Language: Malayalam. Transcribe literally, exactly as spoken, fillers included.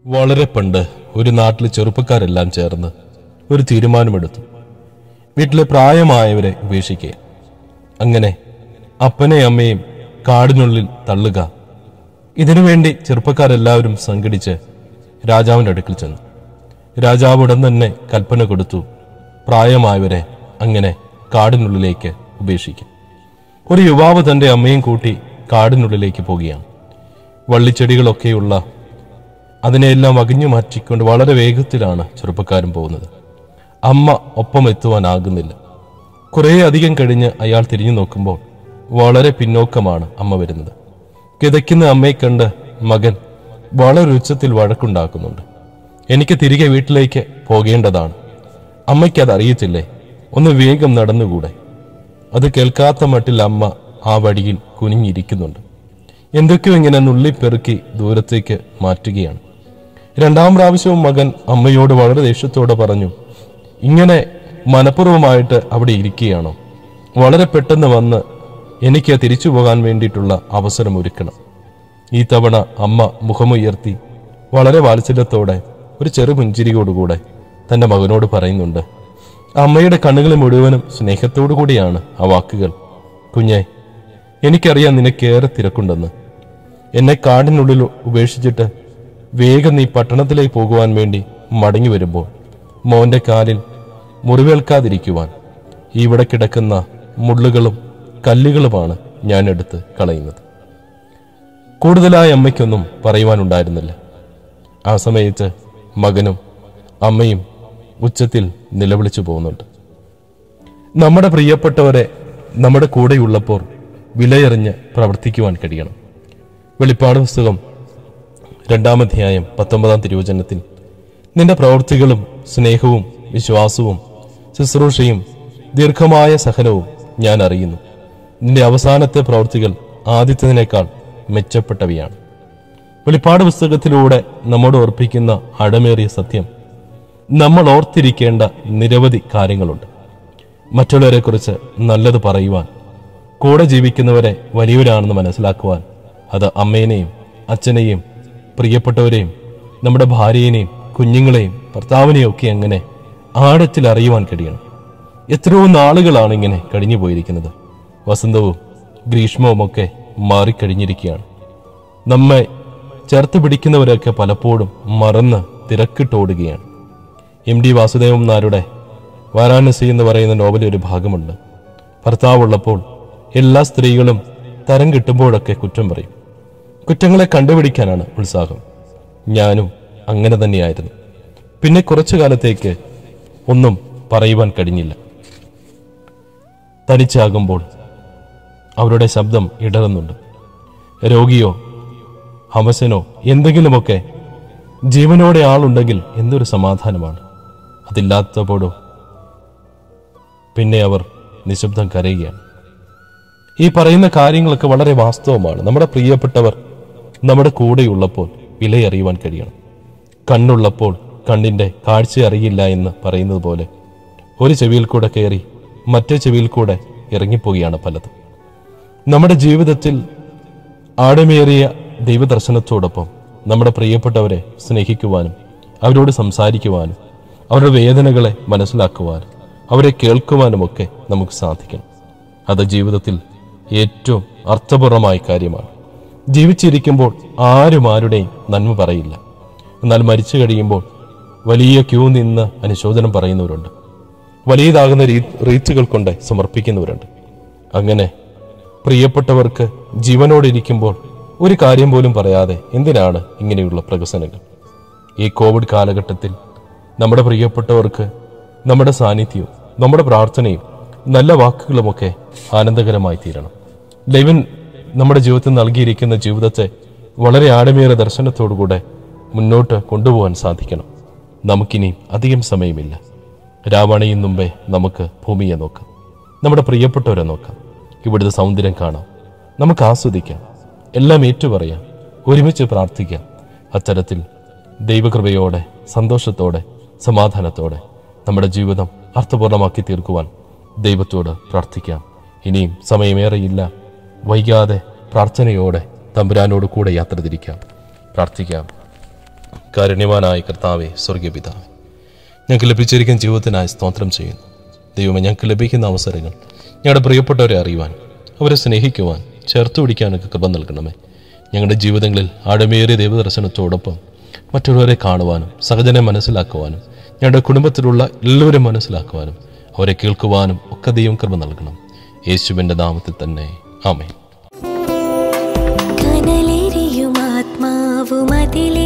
വളരെ പണ്ട് ഒരു നാട്ടിലെ ചെറുപ്പക്കാരെല്ലാം ചേർന്ന് ഒരു തീരുമാനമെടുത്തു. വീട്ടിലെ പ്രായമായവരെ ഉപേക്ഷിക്കുക. അങ്ങനെ അപ്പനെയും അമ്മയും കാടിനുള്ളിൽ തള്ളുക. ഇതിനുവേണ്ടി ചെറുപ്പക്കാരെല്ലാവരും സംഘടിച്ച് രാജാവിൻ്റെ അടുക്കൽ ചെന്നു. രാജാവ് ഉടൻ തന്നെ കൽപ്പന കൊടുത്തു, പ്രായമായവരെ അങ്ങനെ കാടിനുള്ളിലേക്ക് ഉപേക്ഷിക്കും. ഒരു യുവാവ് തൻ്റെ അമ്മയും കൂട്ടി കാടിനുള്ളിലേക്ക് പോകുകയാണ്. വള്ളിച്ചെടികളൊക്കെയുള്ള അതിനെല്ലാം അകഞ്ഞു മാറ്റിക്കൊണ്ട് വളരെ വേഗത്തിലാണ് ചെറുപ്പക്കാരൻ പോകുന്നത്. അമ്മ ഒപ്പം എത്തുവാനാകുന്നില്ല. കുറേ അധികം കഴിഞ്ഞ് അയാൾ തിരിഞ്ഞു നോക്കുമ്പോൾ വളരെ പിന്നോക്കമാണ് അമ്മ വരുന്നത്. കിതയ്ക്കുന്ന അമ്മയെ കണ്ട് മകൻ വളരെ ഉച്ചത്തിൽ വഴക്കുണ്ടാക്കുന്നുണ്ട്. എനിക്ക് തിരികെ വീട്ടിലേക്ക് പോകേണ്ടതാണ്. അമ്മയ്ക്കത് അറിയത്തില്ലേ? ഒന്ന് വേഗം നടന്നുകൂടെ? അത് കേൾക്കാത്ത മട്ടിൽ അമ്മ ആ വഴിയിൽ കുനിഞ്ഞിരിക്കുന്നുണ്ട്. എന്തൊക്കെയോ ഇങ്ങനെ നുള്ളിപ്പെറുക്കി ദൂരത്തേക്ക് മാറ്റുകയാണ്. രണ്ടാം പ്രാവശ്യവും മകൻ അമ്മയോട് വളരെ ദേഷ്യത്തോടെ പറഞ്ഞു, ഇങ്ങനെ മനഃപൂർവ്വമായിട്ട് അവിടെ ഇരിക്കുകയാണോ? വളരെ പെട്ടെന്ന് വന്ന് എനിക്ക് തിരിച്ചു പോകാൻ വേണ്ടിയിട്ടുള്ള അവസരം ഒരുക്കണം. ഈ തവണ അമ്മ മുഖമുയർത്തി വളരെ വാത്സല്യത്തോടെ ഒരു ചെറു പുഞ്ചിരിയോടുകൂടെ തൻ്റെ മകനോട് പറയുന്നുണ്ട്. അമ്മയുടെ കണ്ണുകൾ മുഴുവനും സ്നേഹത്തോടു കൂടിയാണ് ആ വാക്കുകൾ. കുഞ്ഞെ, എനിക്കറിയാം നിനക്കേറെ തിരക്കുണ്ടെന്ന്. എന്നെ കാടിനുള്ളിൽ ഉപേക്ഷിച്ചിട്ട് വേഗം നീ പട്ടണത്തിലേക്ക് പോകുവാൻ വേണ്ടി മടങ്ങി വരുമ്പോൾ മോന്റെ കാലിൽ മുറിവേൽക്കാതിരിക്കുവാൻ ഇവിടെ കിടക്കുന്ന മുള്ളുകളും കല്ലുകളുമാണ് ഞാൻ എടുത്ത് കളയുന്നത്. കൂടുതലായി അമ്മയ്ക്കൊന്നും പറയുവാനുണ്ടായിരുന്നില്ല. ആ സമയത്ത് മകനും അമ്മയും ഉച്ചത്തിൽ നിലവിളിച്ചു പോകുന്നുണ്ട്. നമ്മുടെ പ്രിയപ്പെട്ടവരെ നമ്മുടെ കൂടെയുള്ളപ്പോൾ വിലയെറിഞ്ഞ് പ്രവർത്തിക്കുവാൻ കഴിയണം. വെളിപ്പാട് പുസ്തകം രണ്ടാം അധ്യായം പത്തൊമ്പതാം തിരുവചനത്തിൽ, നിന്റെ പ്രവൃത്തികളും സ്നേഹവും വിശ്വാസവും ശുശ്രൂഷയും ദീർഘമായ സഹനവും ഞാൻ അറിയുന്നു. നിന്റെ അവസാനത്തെ പ്രവൃത്തികൾ ആദ്യത്തേതിനേക്കാൾ മെച്ചപ്പെട്ടവയാണ്. വെളിപ്പാട് പുസ്തകത്തിലൂടെ നമ്മോട് ഓർപ്പിക്കുന്ന ആഴമേറിയ സത്യം, നമ്മൾ ഓർത്തിരിക്കേണ്ട നിരവധി കാര്യങ്ങളുണ്ട്. മറ്റുള്ളവരെ കുറിച്ച് നല്ലത് പറയുവാൻ, കൂടെ ജീവിക്കുന്നവരെ വലിയവരാണെന്ന് മനസ്സിലാക്കുവാൻ, അത് അമ്മേനെയും അച്ഛനെയും പ്രിയപ്പെട്ടവരെയും നമ്മുടെ ഭാര്യയെയും കുഞ്ഞുങ്ങളെയും ഭർത്താവിനെയും ഒക്കെ അങ്ങനെ ആഴത്തിൽ അറിയുവാൻ കഴിയണം. എത്രയോ നാളുകളാണ് ഇങ്ങനെ കഴിഞ്ഞു പോയിരിക്കുന്നത്. വസന്തവും ഗ്രീഷ്മവും ഒക്കെ മാറിക്കഴിഞ്ഞിരിക്കുകയാണ്. നമ്മെ ചേർത്ത് പിടിക്കുന്നവരൊക്കെ പലപ്പോഴും മറന്ന് തിരക്കിട്ടോടുകയാണ്. എം ഡി വാസുദേവൻ നായരുടെ വാരാണസി എന്ന് പറയുന്ന നോവലിൽ ഒരു ഭാഗമുണ്ട്. ഭർത്താവുള്ളപ്പോൾ എല്ലാ സ്ത്രീകളും തരം കിട്ടുമ്പോഴൊക്കെ കുറ്റം പറയും. കുറ്റങ്ങളെ കണ്ടുപിടിക്കാനാണ് ഉത്സാഹം. ഞാനും അങ്ങനെ തന്നെയായിരുന്നു. പിന്നെ കുറച്ചു കാലത്തേക്ക് ഒന്നും പറയുവാൻ കഴിഞ്ഞില്ല. തനിച്ചാകുമ്പോൾ അവരുടെ ശബ്ദം ഇടറുന്നുണ്ട്. രോഗിയോ ഹമസനോ എന്തെങ്കിലുമൊക്കെ ജീവനോടെ ആളുണ്ടെങ്കിൽ എന്തൊരു സമാധാനമാണ്. അതില്ലാത്തപ്പോഴോ പിന്നെ അവർ നിശബ്ദം കരയുകയാണ്. ഈ പറയുന്ന കാര്യങ്ങളൊക്കെ വളരെ വാസ്തവമാണ്. നമ്മുടെ പ്രിയപ്പെട്ടവർ നമ്മുടെ കൂടെയുള്ളപ്പോൾ വിലയറിയുവാൻ കഴിയണം. കണ്ണുള്ളപ്പോൾ കണ്ണിൻ്റെ കാഴ്ച അറിയില്ല എന്ന് പറയുന്നത് പോലെ ഒരു ചെവിയിൽ കൂടെ കയറി മറ്റേ ചെവിയിൽ കൂടെ ഇറങ്ങിപ്പോവുകയാണ് പലതും. നമ്മുടെ ജീവിതത്തിൽ ആഴമേറിയ ദൈവദർശനത്തോടൊപ്പം നമ്മുടെ പ്രിയപ്പെട്ടവരെ സ്നേഹിക്കുവാനും അവരോട് സംസാരിക്കുവാനും അവരുടെ വേദനകളെ മനസ്സിലാക്കുവാനും അവരെ കേൾക്കുവാനുമൊക്കെ നമുക്ക് സാധിക്കണം. അത് ജീവിതത്തിൽ ഏറ്റവും അർത്ഥപൂർണമായ കാര്യമാണ്. ജീവിച്ചിരിക്കുമ്പോൾ ആരും ആരുടെയും നന്മ പറയില്ല. എന്നാൽ മരിച്ചു കഴിയുമ്പോൾ വലിയ ക്യൂ നിന്ന് അനുശോചനം പറയുന്നവരുണ്ട്. വലിയതാകുന്ന രീ റീച്ചുകൾ കൊണ്ട് സമർപ്പിക്കുന്നവരുണ്ട്. അങ്ങനെ പ്രിയപ്പെട്ടവർക്ക് ജീവനോടിരിക്കുമ്പോൾ ഒരു കാര്യം പോലും പറയാതെ എന്തിനാണ് ഇങ്ങനെയുള്ള പ്രകസനങ്ങൾ? ഈ കോവിഡ് കാലഘട്ടത്തിൽ നമ്മുടെ പ്രിയപ്പെട്ടവർക്ക് നമ്മുടെ സാന്നിധ്യവും നമ്മുടെ പ്രാർത്ഥനയും നല്ല വാക്കുകളുമൊക്കെ ആനന്ദകരമായി തീരണം. ദൈവം നമ്മുടെ ജീവിതത്തിൽ നൽകിയിരിക്കുന്ന ജീവിതത്തെ വളരെ ആഴമേറിയ ദർശനത്തോടുകൂടെ മുന്നോട്ട് കൊണ്ടുപോകാൻ സാധിക്കണം. നമുക്കിനി അധികം സമയമില്ല. രാവണയും മുമ്പേ നമുക്ക് ഭൂമിയെ നോക്കാം, നമ്മുടെ പ്രിയപ്പെട്ടവരെ നോക്കാം, ഇവിടുത്തെ സൗന്ദര്യം കാണാം, നമുക്ക് ആസ്വദിക്കാം, എല്ലാം ഏറ്റുപറയാം, ഒരുമിച്ച് പ്രാർത്ഥിക്കാം. അത്തരത്തിൽ ദൈവകൃപയോടെ സന്തോഷത്തോടെ സമാധാനത്തോടെ നമ്മുടെ ജീവിതം അർത്ഥപൂർണമാക്കി തീർക്കുവാൻ ദൈവത്തോട് പ്രാർത്ഥിക്കാം. ഇനിയും സമയമേറെയില്ല. വൈകാതെ പ്രാർത്ഥനയോടെ തമ്പുരാനോട് കൂടെ യാത്ര തിരിക്കാം. പ്രാർത്ഥിക്കാം. കാരുണ്യവാനായ കർത്താവെ, സ്വർഗീയ പിതാവേ, ഞങ്ങൾക്ക് ലഭിച്ചിരിക്കുന്ന ജീവിതത്തിനായി സ്തോത്രം ചെയ്യുന്നു. ദൈവമേ, ഞങ്ങൾക്ക് ലഭിക്കുന്ന അവസരങ്ങൾ ഞങ്ങളുടെ പ്രിയപ്പെട്ടവരെ അറിയുവാൻ, അവരെ സ്നേഹിക്കുവാൻ, ചേർത്ത് പിടിക്കാനൊക്കെ കൃപ നൽകണമേ. ഞങ്ങളുടെ ജീവിതങ്ങളിൽ ആഴമേറിയ ദൈവദർശനത്തോടൊപ്പം മറ്റുള്ളവരെ കാണുവാനും സഹജനെ മനസ്സിലാക്കുവാനും ഞങ്ങളുടെ കുടുംബത്തിലുള്ള എല്ലാവരും മനസ്സിലാക്കുവാനും അവരെ കേൾക്കുവാനും ഒക്കെ ദൈവം കൃപ നൽകണം. യേശുവിൻ്റെ നാമത്തിൽ തന്നെ ആമേൻ. കനലെരിയും ആത്മാവുമതിലെ